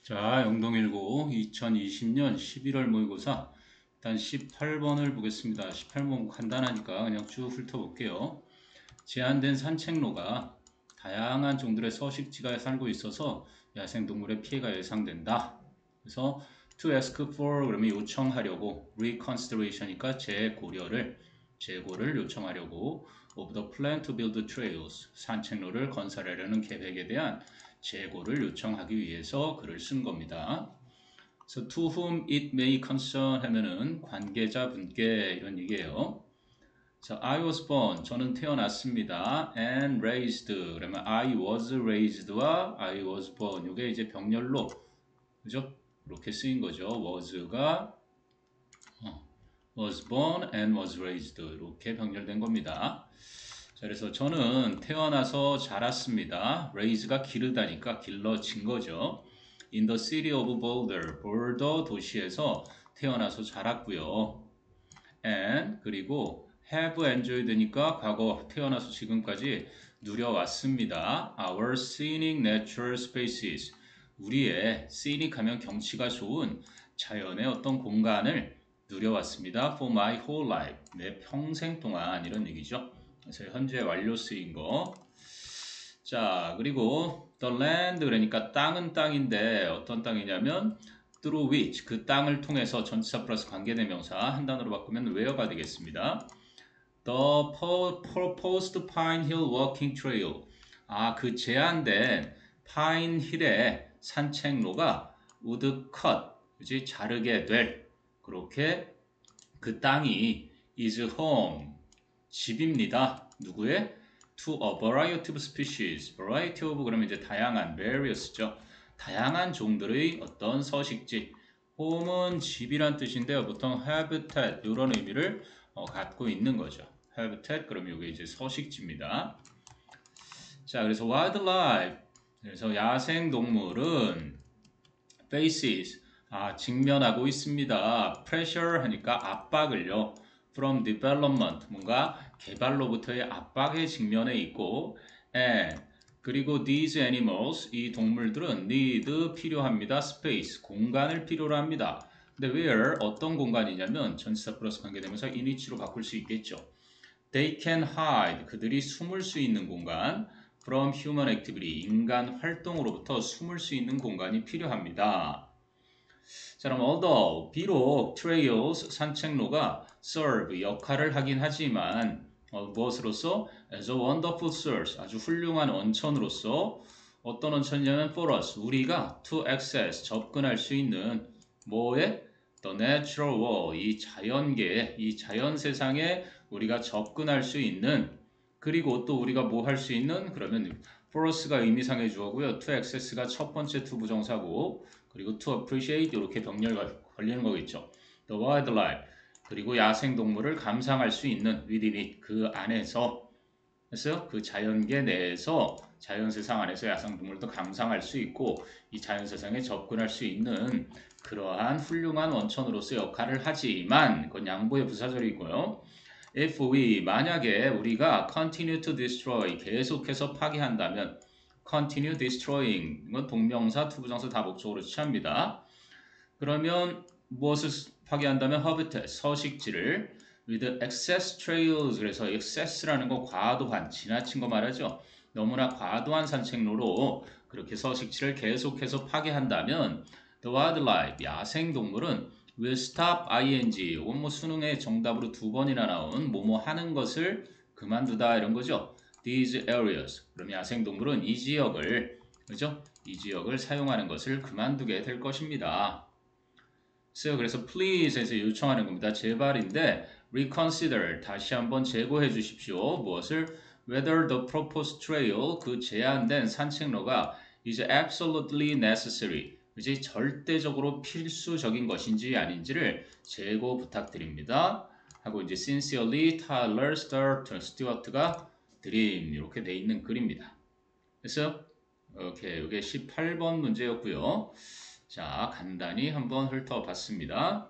자, 영동일고 2020년 11월 모의고사 일단 18번을 보겠습니다. 18번 간단하니까 그냥 쭉 훑어볼게요. 제한된 산책로가 다양한 종들의 서식지가 살고 있어서 야생동물의 피해가 예상된다. 그래서 to ask for 그러면 요청하려고 reconsideration이니까 재고를 요청하려고 of the plan to build trails 산책로를 건설하려는 계획에 대한 재고를 요청하기 위해서 글을 쓴 겁니다. So to whom it may concern 하면은 관계자분께 이런 얘기예요. So I was born 저는 태어났습니다. And raised 그러면 I was raised와 I was born 이게 이제 병렬로 그죠? 이렇게 쓰인 거죠. was가 was born and was raised 이렇게 병렬된 겁니다. 자, 그래서 저는 태어나서 자랐습니다. raise가 기르다니까 길러진 거죠. In the city of Boulder, 볼더 도시에서 태어나서 자랐고요. And 그리고 have enjoyed니까 과거 태어나서 지금까지 누려왔습니다. Our scenic natural spaces 우리의 scenic 하면 경치가 좋은 자연의 어떤 공간을 누려왔습니다. For my whole life 내 평생 동안 이런 얘기죠. 그래서 현재 완료 쓰인 거. 자, 그리고 the land 그러니까 땅은 땅인데 어떤 땅이냐면 through which 그 땅을 통해서 전치사 플러스 관계대명사 한 단어로 바꾸면 where가 되겠습니다. The proposed Pine Hill Walking Trail 그 제한된 파인 힐의 산책로가 would cut 그지 자르게 될 그렇게 그 땅이 is home 집입니다. 누구의? To a variety of species. variety of 그러면 이제 다양한 various죠. 다양한 종들의 어떤 서식지. home은 집이란 뜻인데요. 보통 habitat 이런 의미를 갖고 있는 거죠. habitat 그러면 이게 이제 서식지입니다. 자, 그래서 wildlife. 그래서 야생 동물은 faces 직면하고 있습니다. pressure 하니까 압박을요. from development 뭔가 개발로부터의 압박에 직면해 있고 and 그리고 these animals 이 동물들은 need 필요합니다. space 공간을 필요로 합니다. 근데 where 어떤 공간이냐면 전치사 플러스 관계되면서 in which로 바꿀 수 있겠죠. They can hide 그들이 숨을 수 있는 공간 from human activity 인간 활동으로부터 숨을 수 있는 공간이 필요합니다. 자, 그럼 although 비록 trails 산책로가 serve 역할을 하긴 하지만 무엇으로서 as a wonderful source 아주 훌륭한 원천으로서 어떤 원천이냐면 for us 우리가 to access 접근할 수 있는 뭐에 the natural world 이 자연계 이 자연 세상에 우리가 접근할 수 있는 그리고 또 우리가 뭐 할 수 있는 그러면 for us가 의미상의 주어고요. to access가 첫 번째 to 부정사고 그리고 to appreciate 이렇게 병렬 걸리는 거겠죠. The wildlife 그리고 야생동물을 감상할 수 있는 within it 그 안에서 그래서 그 자연계 내에서 자연세상 안에서 야생동물도 감상할 수 있고 이 자연세상에 접근할 수 있는 그러한 훌륭한 원천으로서 역할을 하지만 그건 양보의 부사절이고요. If we 만약에 우리가 continue to destroy 계속해서 파괴한다면 continue destroying 이건 동명사, 투부정사 다 목적으로 취합니다. 그러면 무엇을 파괴한다면 habitat 서식지를 with excess trails 그래서 excess라는 거 과도한 지나친 거 말하죠. 너무나 과도한 산책로로 그렇게 서식지를 계속해서 파괴한다면 the wildlife 야생동물은 will stop ing 이건 뭐 수능에 정답으로 두 번이나 나온 뭐뭐 하는 것을 그만두다 이런 거죠. These areas 그럼 야생동물은 이 지역을 그죠? 이 지역을 사용하는 것을 그만두게 될 것입니다. 그래서 please에서 요청하는 겁니다. 제발인데 reconsider 다시 한번 재고해 주십시오. 무엇을? Whether the proposed trail 그 제한된 산책로가 is absolutely necessary 그지 절대적으로 필수적인 것인지 아닌지를 재고 부탁드립니다. 하고 이제 sincerely Tyler Stewart가 드림 이렇게 돼 있는 글입니다. 그래서 오케이 이게 18번 문제였고요. 자 간단히 한번 훑어봤습니다.